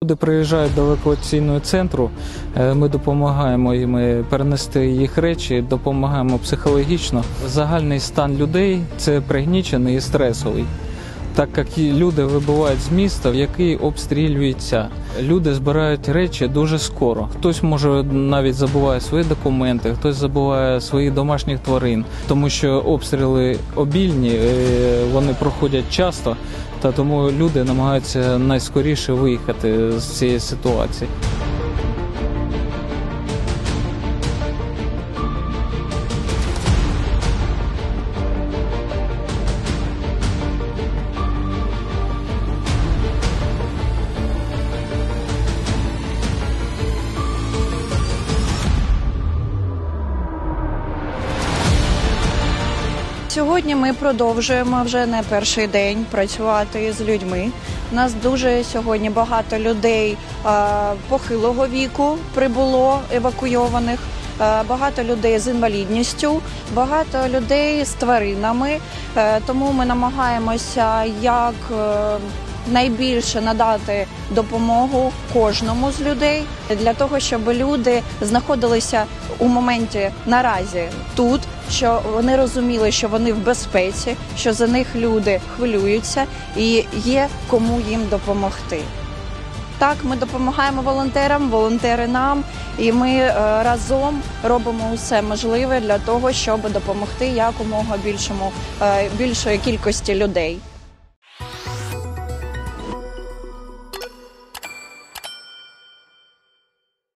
Люди приїжджають до евакуаційного центру, ми допомагаємо їм перенести їх речі, допомагаємо психологічно. Загальний стан людей – це пригнічений і стресовий, так як люди вибувають з міста, в який обстрілюється. Люди збирають речі дуже скоро. Хтось, може, навіть забуває свої документи, хтось забуває своїх домашніх тварин, тому що обстріли обільні, вони проходять часто, та тому люди намагаються найскоріше виїхати з цієї ситуації. Сьогодні ми продовжуємо вже не перший день працювати з людьми. У нас дуже сьогодні багато людей похилого віку прибуло, евакуйованих, багато людей з інвалідністю, багато людей з тваринами. Тому ми намагаємося як найбільше надати допомогу кожному з людей для того, щоб люди знаходилися у моменті наразі тут, що вони розуміли, що вони в безпеці, що за них люди хвилюються і є кому їм допомогти. Так, ми допомагаємо волонтерам, волонтери нам, і ми разом робимо усе можливе для того, щоб допомогти якомога більшої кількості людей.